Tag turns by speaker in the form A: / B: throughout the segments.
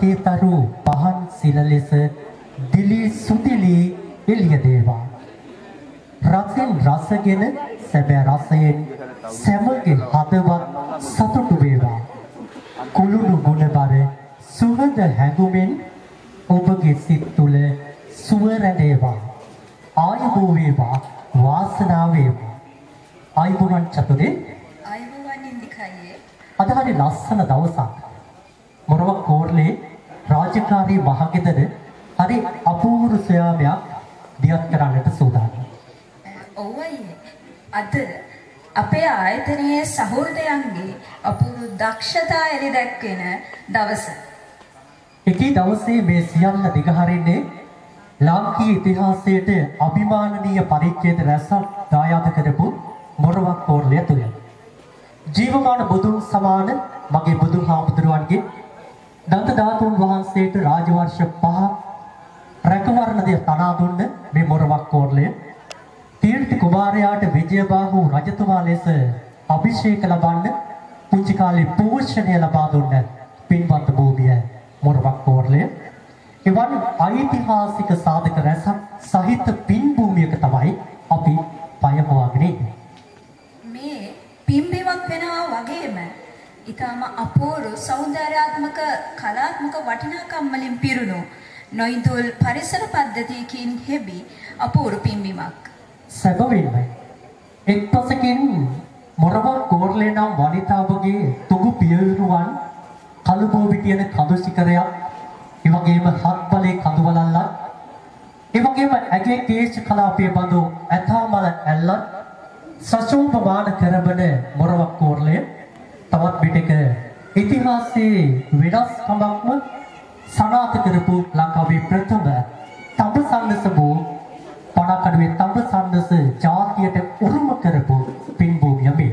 A: තරු පහන් සිල ලෙස දිලි සුදිලි එළිය දේවා. රසෙන් රසගෙන සැබෑ රසයෙන් සැමගේ හදවත් සතුටු වේවා. කුළුණු ගුණබර සුවඳ හැඟුමෙන් ඔබගේ සිත් තුළ සුව රැඳේවා. ආයුබෝ වේවා වාසනාව වේවා. ආයුබෝවන් චතුරේ
B: ආයුබෝවන් ඉන්දිකයේ
A: අද හරි ලස්සන දවසක්. මොරව කෝර්ලේ රාජකාරී මහගෙදර හරි අපූර්ව සොයාමයක් දියත් කරන්නට සූදානම්.
B: ඔව් අයියේ. අද අපේ ආයතනයේ සහෘදයන්ගේ අපූර්ව දක්ෂතා එළි දැක්වෙන දවස.
A: එකී දවසේ මේ සියල්ල දිගහරින්නේ ලාංකීය ඉතිහාසයට අභිමානනීය පරිච්ඡේද රැසක් දායාද කරපු මොරවක් කෝර්ලය තුල ජීවමාන බුදුන් සමාන මගේ බුදුහාමුදුරුවන්ගේ දන්ත ධාතුන් වහන්සේට රාජවර්ෂ 5 රැකවරණය තනා දුන්න මේ මොරවක් කෝර්ලය තීර්ථ කුමාරයාට විජයබාහු රජතුමා ලෙස අභිෂේක ලබන්න පුංචි කාලේ පෝෂණය ලබා දුන්න පින්වත් භූමිය මොරවක් කෝර්ලය එවන් ඓතිහාසික සාධක රැසක් සහිත පින් භූමියක තමයි අපි පයමවාගෙන ඉන්නේ.
B: මේ පින්බිමක් වෙනවා වගේම ඊටම අපූර්ව සෞන්දර්යාත්මක කලාත්මක වටිනාකම් වලින් පිරුණු නොයින්දුල් පරිසර පද්ධතියකින් හෙබි අපූර්ව පින්බිමක්.
A: සැබවින්ම එක්පසකින් මොරවක් කෝර්ලේ නම් වනිතාවගේ තුගු පියවිරුවන් කළුබෝවිටියන කඳු සිකරයක් එවැගේම හත්බලේ කඳුවලල්ලක් එවැගේම ඇගේ කේශ කලාපයේ බඳු ඇතාමල ඇල්ලක් සසෝපමාන කරබන මොරවක් කෝර්ලය තවත් පිටක ඉතිහාසයේ වෙනස්කමක්ම සනාථ කරපු ලංකාවේ ප්‍රථම තඹ සන්නස වූ පණකඩුවේ තඹ සන්නස ජාතියට උරුම කරපු පින්භූමිය මෙය.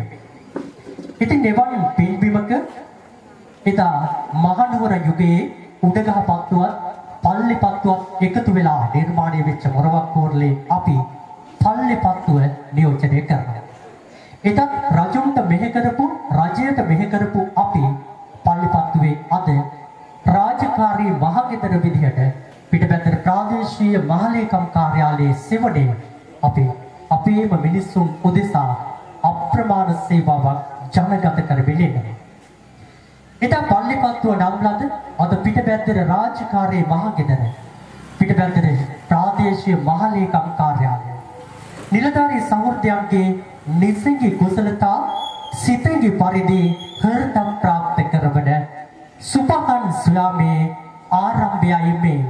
A: ඉතින් එවන් පින්බිමක එදා මහනුවර යුගයේ උඩගහපත්තුවත් පල්ලිපත්තුවත් එකතු වෙලා නිර්මාණය වෙච්ච මොරවක් කෝර්ලේ අපි පල්ලිපත්තුව නියෝජනය කරනවා. එදත් රජුන්ට මෙහෙ කරපු රජයට මෙහෙ කරපු අපි පල්ලිපත්තුවේ අද රාජකාරී මහගෙදර විදිහට පිටපැත්තේ ප්‍රාදේශීය මහලේකම් කාර්යාලයේ සෙවණේ අපි අපේම මිනිසුන් උදෙසා අප්‍රමාණ සේවාවක් ජනගත කරමින් ඉන්නවා. එදා පල්ලිපත්තුව නම් ලද අද පිටපැත්තේ රාජකාරී මහගෙදර පිටපැත්තේ ප්‍රාදේශීය මහලේකම් කාර්යාලය නිලධාරී සහෘදයන්ගේ නිසංගී කුසලතා සිතෙන්ගේ පරිදි හෘදම් ප්‍රාප්ත කරවන සුපහන් සුලාමේ ආරම්භයයි මේ.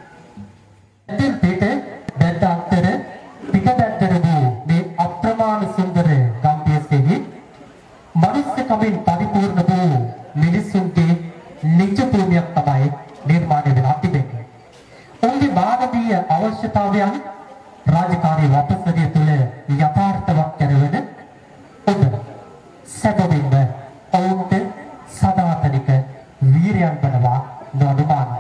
A: පිට දැත්තර පිටදැත්තර වූ මේ අප්‍රමාණ සුන්දර ගම්පියසෙහි මනුස්සකමින් පරිපූර්ණ වූ මිනිසුන්ගේ නිජ භූමියක් තමයි නිර්මාණය වෙලා තිබෙන්නේ. ඔවුන්ගේ මානවීය අවශ්‍යතාවයන් රාජකාරී වපසරිය තුළ යථාර්ථවත් කරවන ඔබ සැබවින්ම ඔවුන්ට සදාතනික වීරයන් වනවා නොඅනුමානයි.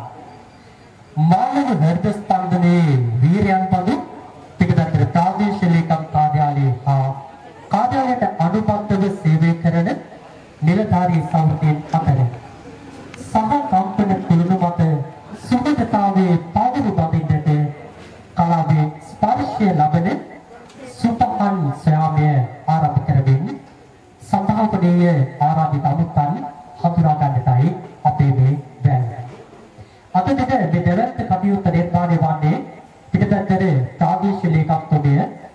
A: මානව හෘද ස්පන්දනයේ වීරයන් බඳු පිටපැත්තේ ප්‍රාදේශීය ලේකම් කාර්යාලයේ හා කාර්යාලයට අනුබද්ධව සේවය කරන නිලධාරී සෞඛ්‍යයෙන් අතර සහ කම්පන කුළුණු මත සුබදතාවේ පාදරු බඳින්නට කලාවේ ස්පර්ශය ලබන සුපහන් සෑමය ආරම්භ කරමින් සම්භාවනීය ආරාධිත අමුත්තන් හඳුනා ගන්නටයි අපේ මේ බෑන්ඩ්. අද දින මේ දෙවැත්ත කටයුත්ත නිර්මාණය වන්නේ පිටපැත්තේ ප්‍රාදේශීය ලේකම්තුමිය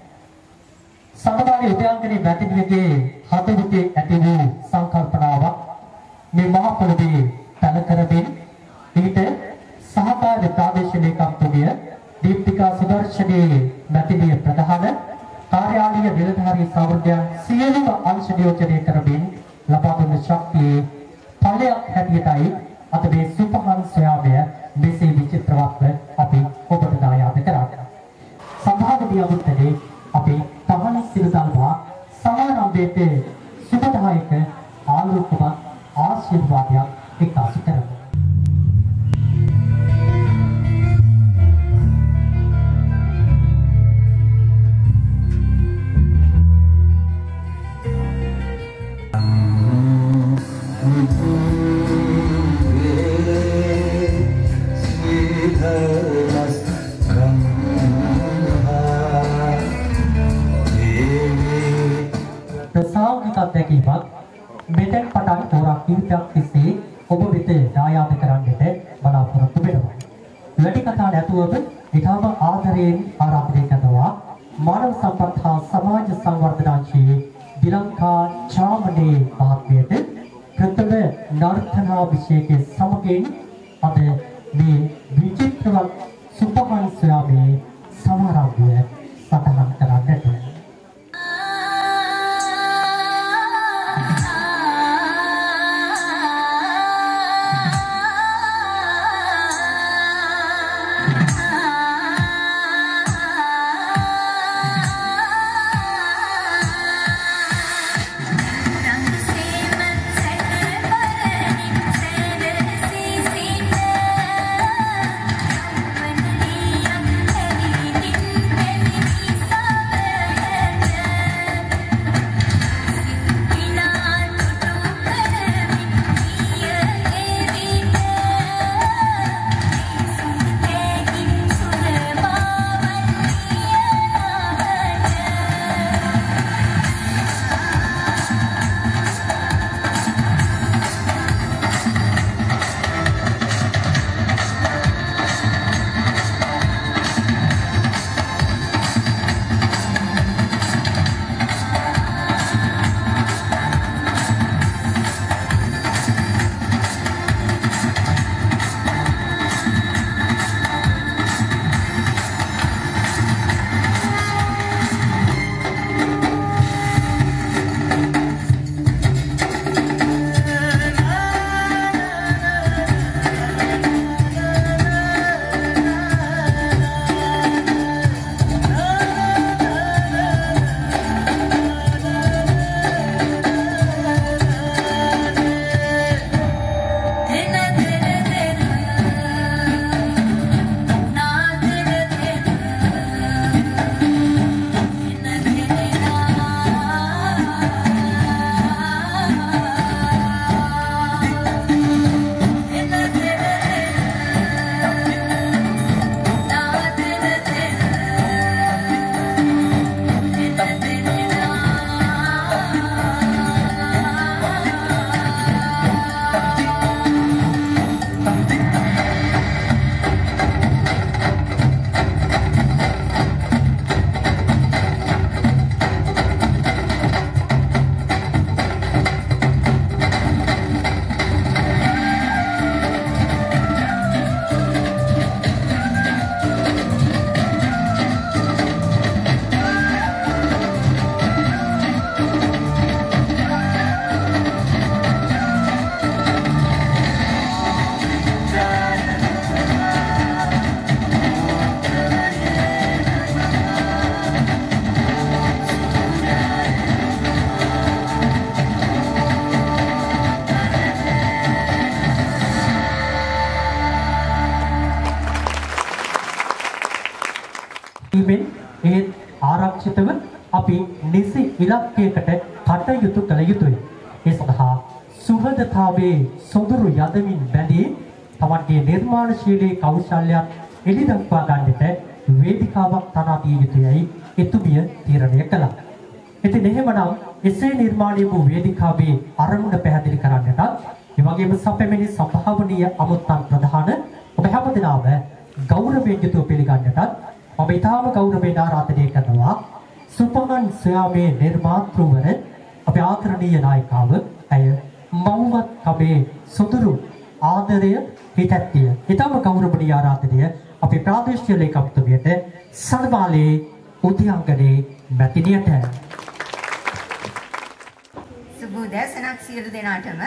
A: සමගාමී උද්‍යානයේ වැටිනියගේ හදවතේ ඇති වූ සංකල්පනාවක් මේ මහ පොළොවේ පැල කරමින් ඊට සහකාර ප්‍රාදේශීය ලේකම්තුමිය දීප්තිකා සුදර්ශනී මැතිණිය ප්‍රධාන කාර්යාලීය නිලධාරී සහෘදයන් සියලුම අංශ නියෝජනය කරමින් ලබා දුන්න ශක්තියේ ඵලයක් හැටියටයි අද මේ සුපහන් සොයාමය මෙසේ විචිත්‍රවත්ව අපි ඔබට දායාද කරන්නේ. සම්භාවනීය අවුත්තේ අපි පහළ සිරදල්වා සමාරම්භයේට සුබදායක ආලෝකවත් ආශිර්වාදයක් එක්කාසු කරමු. ප්‍රසාංගික අත්දැකීමක් මෙතෙන් පටන් තෝරා කීපයක් තිස්සේ ඔබ වෙත දායාද කරන්නට බලාපොරොත්තු වෙනවා. වැඩි කතා නැතුවම ඊටම ආදරයෙන් ආරාධනය කරනවා මානව සම්පත් හා සමාජ සංවර්ධනාංශයේ දිලංකා චාමනේ මහත්මියට ප්‍රථම නර්තනා විශේෂයේ සමගින් අද මේ විචිත්‍රවත් සුපහන් සයාමේ සමාරම්භය සටහන් කරන්නට ආරක්ෂිතව අපි නිසි ඉලක්කයකට කටයුතු කළ යුතුයි. ඒ සඳහා සුහදතාවයේ සොඳුරු යදමින් බැඳී තමන්ගේ නිර්මාණශීලී කෞශල්‍යයන් එළිදක්වා ගන්නට වේදිකාවක් තනා දිය යුතුයයි එතුමිය තීරණය කළා. ඉතින් එහෙමනම් එසේ නිර්මාණය වූ වේදිකාවේ අරමුණ පැහැදිලි කරන්නට ඒ වගේම සැපෙමිනි සම්භාවනීය අමුත්තන් ප්‍රධාන ඔබ හැමදෙනාම ගෞරවයෙන් යුතුව පිළිගන්නට ඔබ ඊටාම ගෞරවයෙන් ආරාධනය කරනවා සුපමන් සයාමේ නිර්මාතෘවර අපේ ආදරණීය නායිකාව ඇය මව්වත් කබේ සුදුරු ආදරය හිතැත්තිය ඊටාම ගෞරවණීය ආරාධනය අපේ ප්‍රාදේශීය ලේකම්තුමියට සර්වාලේ උද්‍යාංගනේ මැතිණියට
C: සුබෝදෑසනක් සියලු දෙනාටම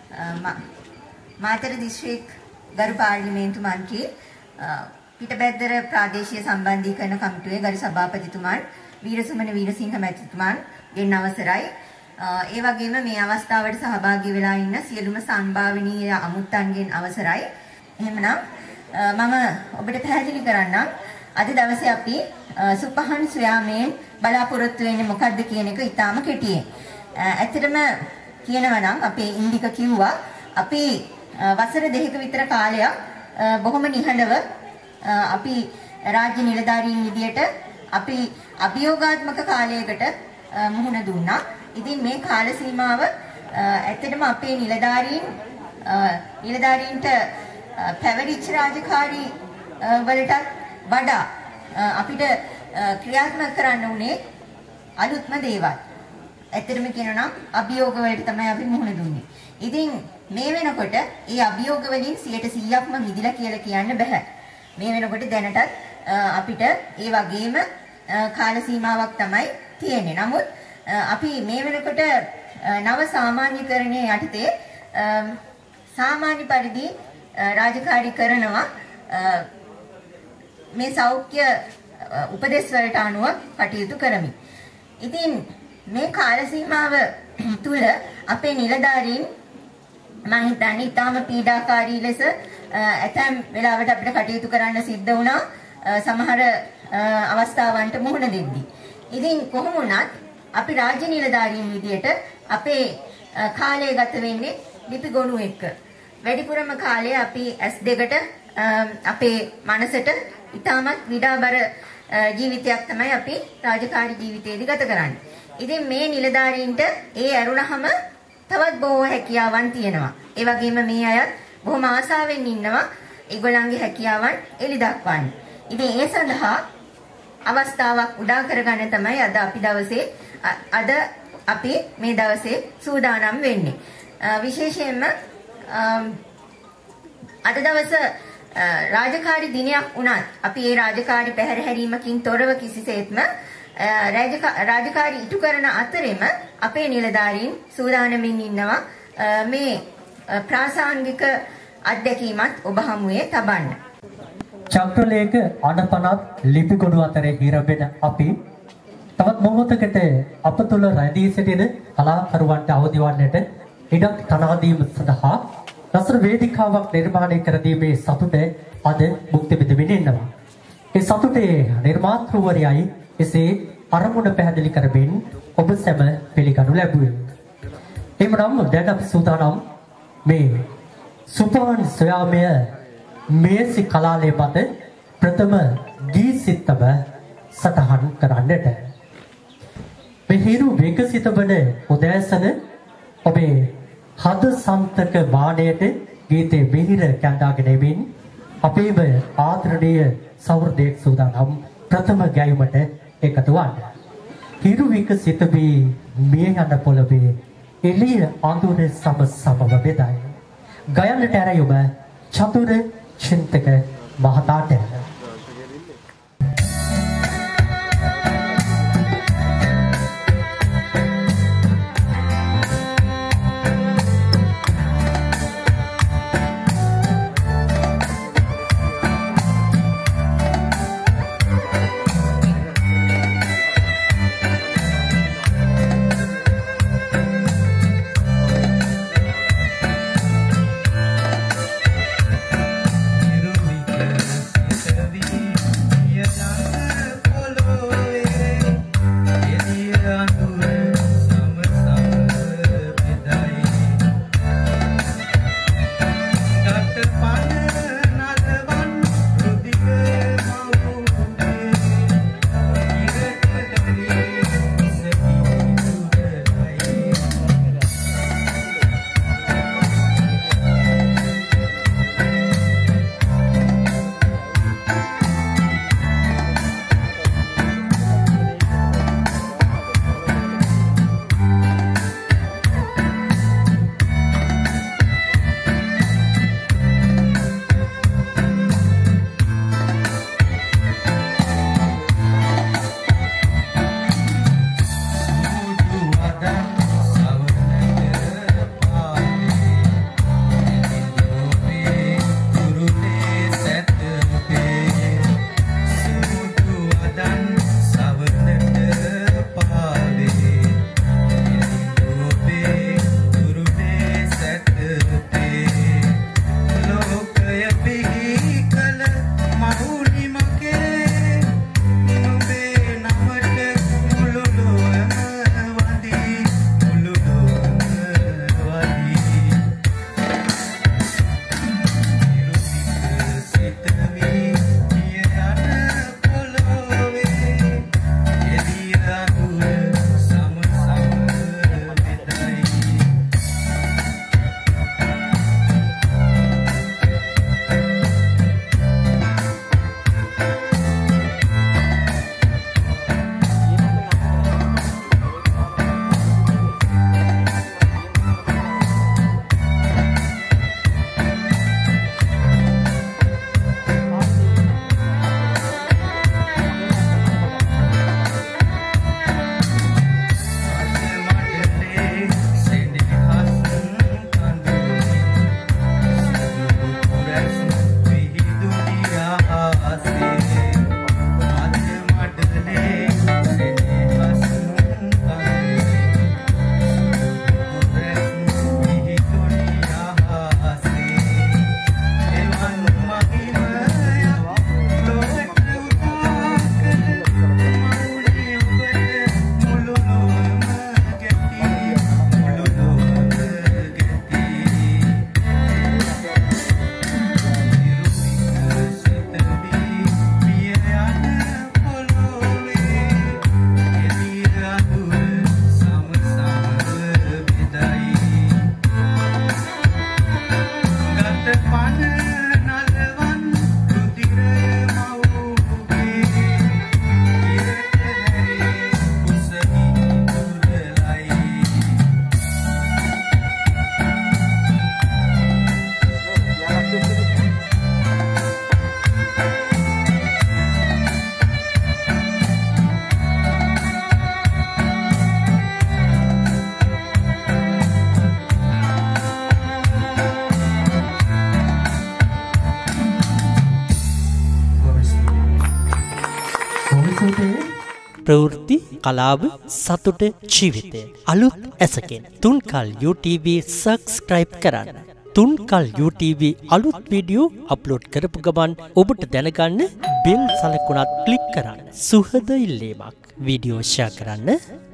C: මාතර දිස්ත්‍රික් ගරු පාර්ලිමේන්තු මන්ත්‍රී පිටබැද්දර ප්‍රාදේශීය සම්බන්ධීකරණ කමිටුවේ ගරු සභාපතිතුමන් වීරසුමන වීරසිංහ මැතිතුමන් ගෙන් අවසරයි. ඒ වගේම මේ අවස්ථාවට සහභාගී වෙලා ඉන්න සියලුම සම්භාවනීය අමුත්තන්ගෙන් අවසරයි. එහෙමනම් මම ඔබට පැහැදිලි කරන්නම් අද දවසේ අපි සුපහන් සොයාමෙන් බලාපොරොත්තු වෙන්නේ මොකක්ද කියන එක ඉතාම කෙටියෙන්. ඇත්තටම කියනවා නම් අපේ ඉන්දික කිව්වා අපි වසර දෙකක විතර කාලයක් බොහොම නිහඬව අපි රාජ්‍ය නිලධාරීන් විදියට අපි අභියෝගාත්මක කාලයකට මුහුණ දුන්නා. ඉතින් මේ කාල සීමාව ඇත්තටම අපේ නිලධාරීන්ට පැවරිච්ච රාජකාරී වලටත් වඩා අපිට ක්‍රියාත්මක කරන්න උනේ අලුත්ම දේවල්. ඇත්තටම කියනවා නම් අභියෝග වලට තමයි අපි මුහුණ දුන්නේ. ඉතින් මේ වෙනකොට ඒ අභියෝග වලින් 100%ක්ම මිදිලා කියලා කියන්න බෑ. මේ වෙනකොට දැනටත් අපිට ඒ වගේම කාල සීමාවක් තමයි තියෙන්නේ. නමුත් අපි මේ වෙනකොට නව සාමාන්‍යකරණයේ යටතේ සාමාන්‍ය පරිදි රාජකාරී කරනවා මේ සෞඛ්‍ය උපදෙස් වලට අනුව කටයුතු කරමි. ඉතින් මේ කාල සීමාව තුල අපේ නිලධාරීන් මම හිතන්නේ ඊටාම පීඩාකාරී ලෙස ඇතැම් වෙලාවට අපිට කටයුතු කරන්න සිද්ධ වුණා සමහර අවස්ථාවන්ට මුහුණ දෙද්දී. ඉතින් කොහොම වුණත් අපි රාජ්‍ය නිලධාරීන් විදියට අපේ කාලය ගත වෙන්නේ ලිපි ගොනු එක්ක. වැඩිපුරම කාලය අපි S2කට අපේ මනසට ඊටමත් විඩාබර ජීවිතයක් තමයි අපි රාජකාරී ජීවිතයේදී ගත කරන්නේ. ඉතින් මේ නිලධාරීන්ට ඒ ඇරුණහම තවත් බොහෝ හැකියාවන් තියෙනවා. ඒ වගේම මේ අයත් බොහොම ආසාවෙන් ඉන්නවා ඒගොල්ලන්ගේ හැකියාවන් එලි දක්වන්න. ඉතින් ඒ සඳහා අවස්ථාවක් උදා කරගන්න තමයි අද අපි මේ දවසේ සූදානම් වෙන්නේ. විශේෂයෙන්ම අද දවස රාජකාරී දිනයක් වුණත් අපි ඒ රාජකාරී පැහැරහැරීමකින් තොරව කිසිසේත්ම රාජකාරී ඉටු කරන අතරෙම අපේ නිලධාරීන් සූදානමින් ඉන්නවා මේ ප්‍රාසංගික අත්දැකීමත් ඔබ හමුවේ තබන්න.
A: චක්‍රලේඛ අනපනත් ලිපිගොනු අතරේ හිරවෙන අපි තවත් මොහොතකට අප තුළ රැඳී සිටින කලාකරුවන්ට අවදි වන්නට ඉඩක් තනා දීම සඳහා රසර වේදිකාවක් නිර්මාණය කර දීමේ සතුට අද මුක්ති විඳින්න ඉන්නවා. ඒ සතුටේ නිර්මාතෘවරයයි එසේ අරමුණ පැහැදිලි කරමින් ඔබ සැම පිළිගනු ලැබුවේ. එමනම් දැන් අපි සූදානම් මේ සුපවන් සොයාමය මේසි කලාලය මත ප්‍රථම ගී සිත්තම සටහන් කරන්නට. මේ හිරු විකසිත වන උදෑසන ඔබේ හද සන්තක වාණයට ගීතේ මිහිර කැඳාගෙන එමින් අපේම ආදරණීය සෞහෘදයක් සූදානම් ප්‍රථම ගැයීමට එකතු වන්න. හිරු විකසිත වී මිය යන පොළවේ එළිය අඳුර සම සමව බෙදයි. ගයන්නට ඇරයුම චතුර චින්තක මහතාට.
D: Hiru
A: සුදේ
D: ප්‍රවෘත්ති කලාව සතුට ජීවිතය අලුත් ඇසකින් තුන්කල් UTV සබස්ක්‍රයිබ් කරන්න. තුන්කල් UTV අලුත් වීඩියෝ අප්ලෝඩ් කරපු ගමන් ඔබට දැනගන්න බෙල් සලකුණත් ක්ලික් කරන්න. සුහද ඉල්ලීමක්. වීඩියෝ ෂෙයා කරන්න